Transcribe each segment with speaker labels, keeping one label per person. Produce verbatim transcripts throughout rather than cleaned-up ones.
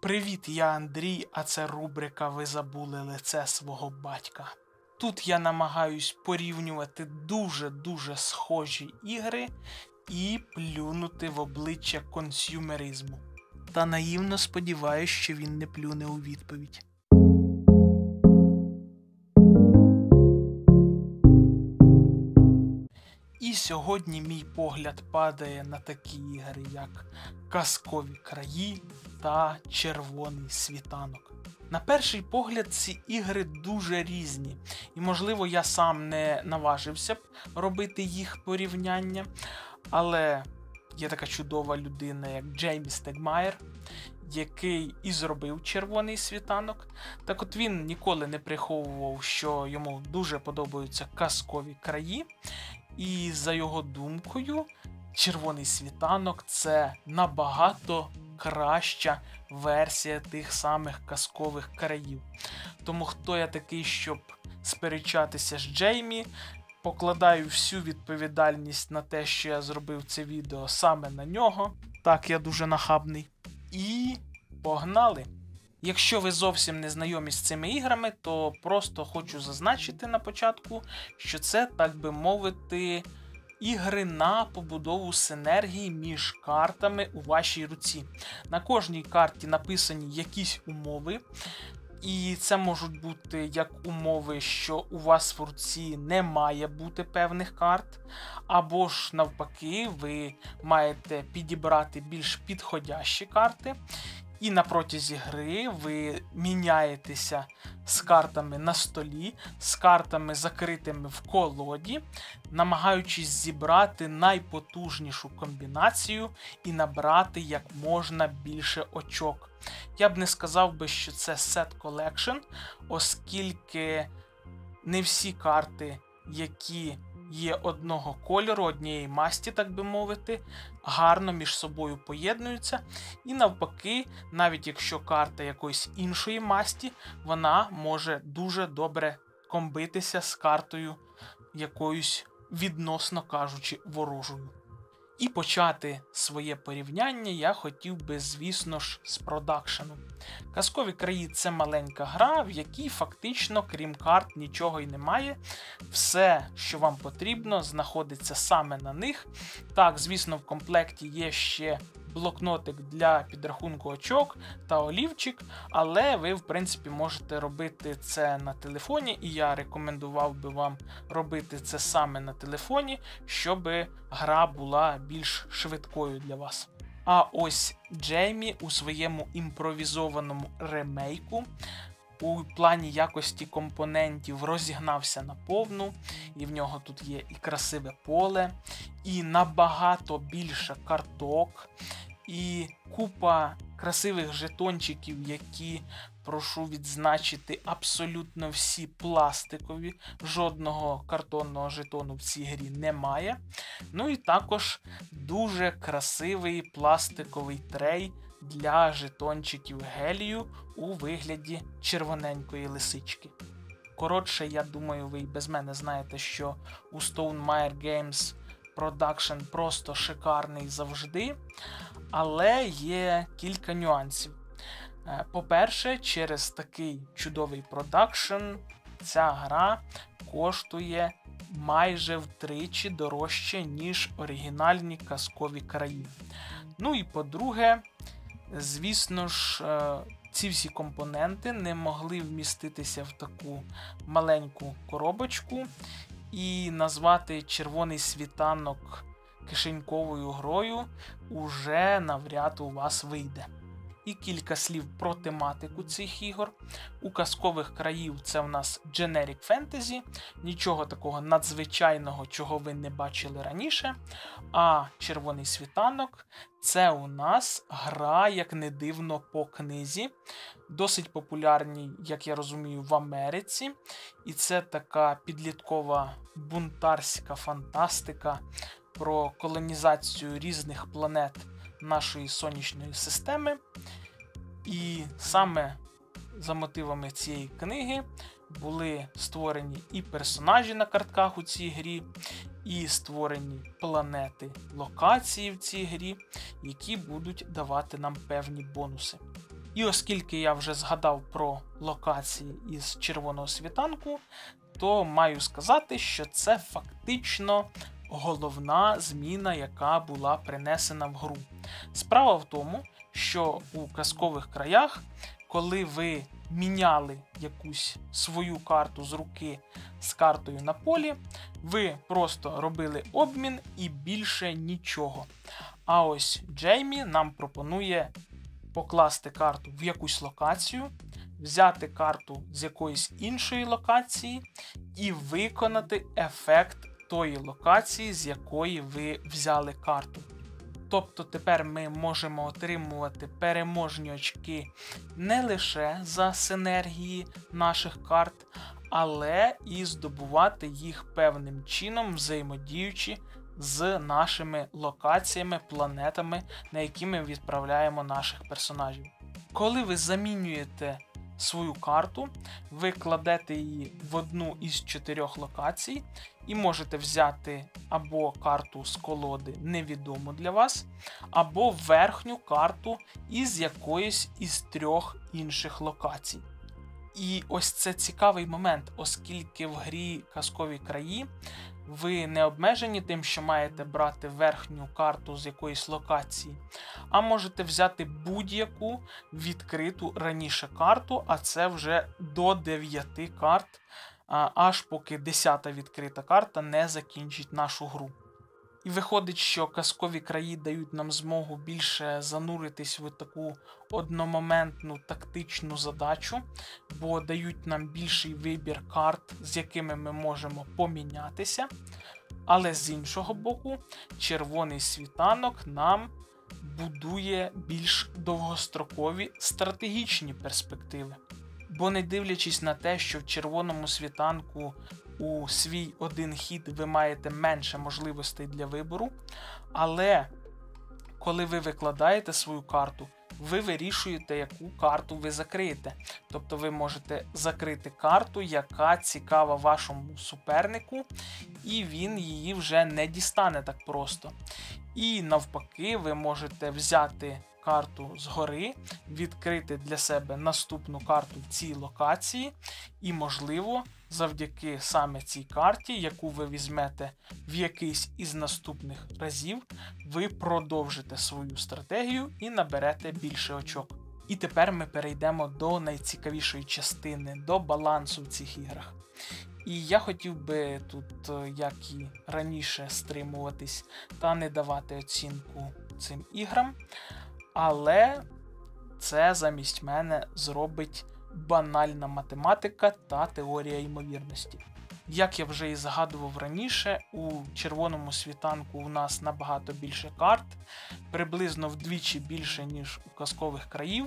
Speaker 1: Привіт, я Андрій, а це рубрика «Ви забули лице свого батька». Тут я намагаюсь порівнювати дуже-дуже схожі ігри і плюнути в обличчя консюмеризму. Та наївно сподіваюсь, що він не плюне у відповідь. І сьогодні мій погляд падає на такі ігри, як «Казкові краї» та «Червоний світанок». На перший погляд ці ігри дуже різні, і можливо я сам не наважився б робити їх порівняння, але є така чудова людина, як Джеймі Стегмайер, який і зробив «Червоний світанок». Так от він ніколи не приховував, що йому дуже подобаються «Казкові краї», і за його думкою, «Червоний світанок» – це набагато краща версія тих самих казкових країв. Тому хто я такий, щоб сперечатися з Джеймі, покладаю всю відповідальність на те, що я зробив це відео саме на нього. Так, я дуже нахабний. І погнали! Якщо ви зовсім не знайомі з цими іграми, то просто хочу зазначити на початку, що це, так би мовити, ігри на побудову синергії між картами у вашій руці. На кожній карті написані якісь умови, і це можуть бути як умови, що у вас в руці не має бути певних карт, або ж навпаки, ви маєте підібрати більш підходящі карти. І на протязі гри ви міняєтеся з картами на столі, з картами закритими в колоді, намагаючись зібрати найпотужнішу комбінацію і набрати як можна більше очок. Я б не сказав би, що це set collection, оскільки не всі карти, які є одного кольору, однієї масті, так би мовити, гарно між собою поєднуються. І навпаки, навіть якщо карта якоїсь іншої масті, вона може дуже добре комбитися з картою якоюсь, відносно кажучи, ворожою. І почати своє порівняння я хотів би, звісно ж, з продакшену. «Казкові краї» – це маленька гра, в якій фактично, крім карт, нічого й немає. Все, що вам потрібно, знаходиться саме на них. Так, звісно, в комплекті є ще блокнотик для підрахунку очок та олівчик, але ви, в принципі, можете робити це на телефоні, і я рекомендував би вам робити це саме на телефоні, щоб гра була більш швидкою для вас. А ось Джеймі у своєму імпровізованому ремейку у плані якості компонентів розігнався на повну, і в нього тут є і красиве поле, і набагато більше карток, і купа красивих жетончиків, які, прошу відзначити, абсолютно всі пластикові, жодного картонного жетону в цій грі немає. Ну і також дуже красивий пластиковий трей для жетончиків гелію у вигляді червоненької лисички. Коротше, я думаю, ви і без мене знаєте, що у Stonemaier Games продакшн просто шикарний завжди, але є кілька нюансів. По-перше, через такий чудовий продакшн ця гра коштує майже втричі дорожче, ніж оригінальні «Казкові краї». Ну і по-друге, звісно ж, ці всі компоненти не могли вміститися в таку маленьку коробочку, і назвати «Червоний світанок» кишеньковою грою уже навряд у вас вийде. І кілька слів про тематику цих ігор. У «Казкових країв» це в нас Generic Fantasy, нічого такого надзвичайного, чого ви не бачили раніше. А «Червоний світанок» – це у нас гра, як не дивно, по книзі, досить популярній, як я розумію, в Америці. І це така підліткова бунтарська фантастика про колонізацію різних планет нашої сонячної системи. І саме за мотивами цієї книги були створені і персонажі на картках у цій грі, і створені планети, локації в цій грі, які будуть давати нам певні бонуси. І оскільки я вже згадав про локації із червоного світанку, то маю сказати, що це фактично головна зміна, яка була принесена в гру. Справа в тому, що у казкових краях, коли ви міняли якусь свою карту з руки з картою на полі, ви просто робили обмін і більше нічого. А ось Джеймі нам пропонує покласти карту в якусь локацію, взяти карту з якоїсь іншої локації і виконати ефект тої локації, з якої ви взяли карту. Тобто тепер ми можемо отримувати переможні очки не лише за синергії наших карт, але і здобувати їх певним чином, взаємодіючи з нашими локаціями, планетами, на які ми відправляємо наших персонажів. Коли ви замінюєте свою карту, ви кладете її в одну із чотирьох локацій і можете взяти або карту з колоди невідому для вас, або верхню карту із якоїсь із трьох інших локацій. І ось це цікавий момент, оскільки в грі Казкові краї ви не обмежені тим, що маєте брати верхню карту з якоїсь локації, а можете взяти будь-яку відкриту раніше карту, а це вже до дев'яти карт, аж поки десята відкрита карта не закінчить нашу гру. І виходить, що казкові краї дають нам змогу більше зануритись в таку одномоментну тактичну задачу, бо дають нам більший вибір карт, з якими ми можемо помінятися. Але з іншого боку, червоний світанок нам будує більш довгострокові стратегічні перспективи. Бо не дивлячись на те, що в червоному світанку у свій один хід ви маєте менше можливостей для вибору, але коли ви викладаєте свою карту, ви вирішуєте, яку карту ви закриєте. Тобто ви можете закрити карту, яка цікава вашому супернику, і він її вже не дістане так просто. І навпаки, ви можете взяти карту згори, відкрити для себе наступну карту в цій локації, і, можливо, завдяки саме цій карті, яку ви візьмете в якийсь із наступних разів, ви продовжите свою стратегію і наберете більше очок. І тепер ми перейдемо до найцікавішої частини, до балансу в цих іграх. І я хотів би тут, як і раніше, стримуватись та не давати оцінку цим іграм, але це замість мене зробить банальна математика та теорія ймовірності. Як я вже і згадував раніше, у червоному світанку у нас набагато більше карт, приблизно вдвічі більше, ніж у казкових країв.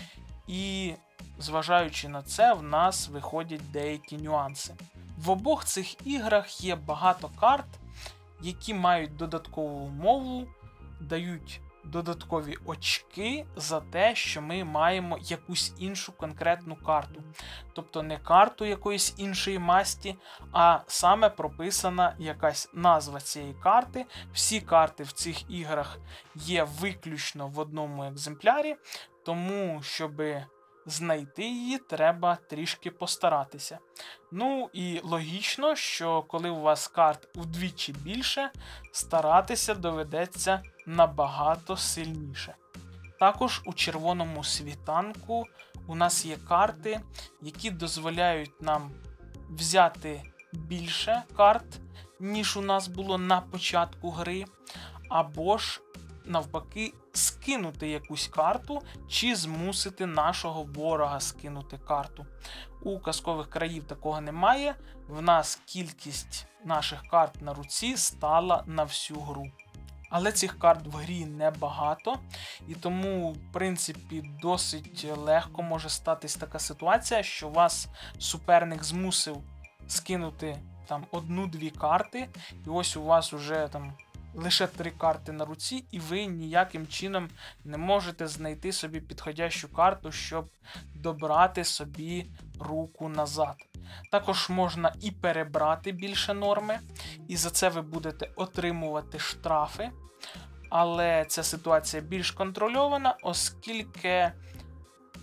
Speaker 1: І зважаючи на це, в нас виходять деякі нюанси. В обох цих іграх є багато карт, які мають додаткову умову, дають додаткові очки за те, що ми маємо якусь іншу конкретну карту. Тобто не карту якоїсь іншої масті, а саме прописана якась назва цієї карти. Всі карти в цих іграх є виключно в одному екземплярі, тому, щоб знайти її, треба трішки постаратися. Ну і логічно, що коли у вас карт вдвічі більше, старатися доведеться набагато сильніше. Також у червоному світанку у нас є карти, які дозволяють нам взяти більше карт, ніж у нас було на початку гри, або ж навпаки скинути якусь карту, чи змусити нашого ворога скинути карту. У казкових країв такого немає, в нас кількість наших карт на руці стала на всю гру. Але цих карт в грі небагато, і тому, в принципі, досить легко може статись така ситуація, що вас суперник змусив скинути там одну-дві карти, і ось у вас уже там лише три карти на руці, і ви ніяким чином не можете знайти собі підходящу карту, щоб добрати собі руку назад. Також можна і перебрати більше норми, і за це ви будете отримувати штрафи, але ця ситуація більш контрольована, оскільки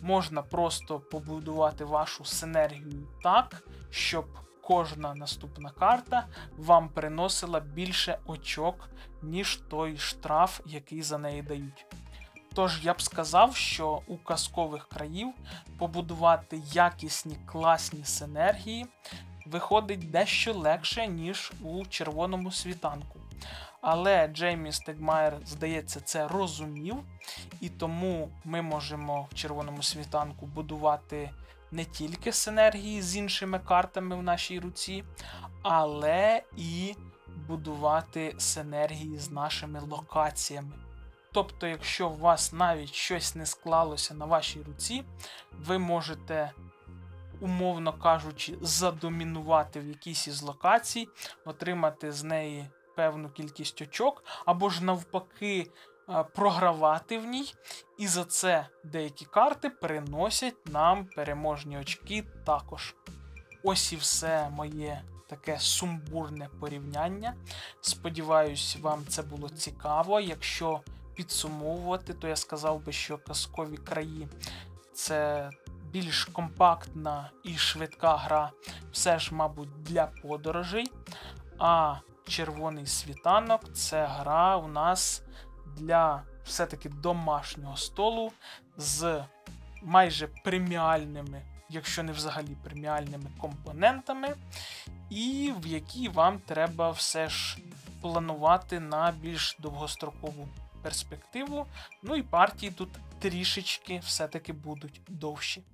Speaker 1: можна просто побудувати вашу синергію так, щоб кожна наступна карта вам приносила більше очок, ніж той штраф, який за неї дають. Тож я б сказав, що у казкових країв побудувати якісні класні синергії виходить дещо легше, ніж у червоному світанку. Але Джеймі Стегмайер, здається, це розумів, і тому ми можемо в червоному світанку будувати не тільки синергії з іншими картами в нашій руці, але і будувати синергії з нашими локаціями. Тобто, якщо у вас навіть щось не склалося на вашій руці, ви можете, умовно кажучи, задомінувати в якійсь із локацій, отримати з неї певну кількість очок, або ж навпаки програвати в ній, і за це деякі карти приносять нам переможні очки також. Ось і все моє таке сумбурне порівняння. Сподіваюсь, вам це було цікаво. Якщо підсумовувати, то я сказав би, що казкові краї – це більш компактна і швидка гра, все ж, мабуть, для подорожей, а червоний світанок – це гра у нас для все-таки домашнього столу з майже преміальними, якщо не взагалі преміальними компонентами, і в якій вам треба все ж планувати на більш довгострокову перспективу. Ну і партії тут трішечки все-таки будуть довші.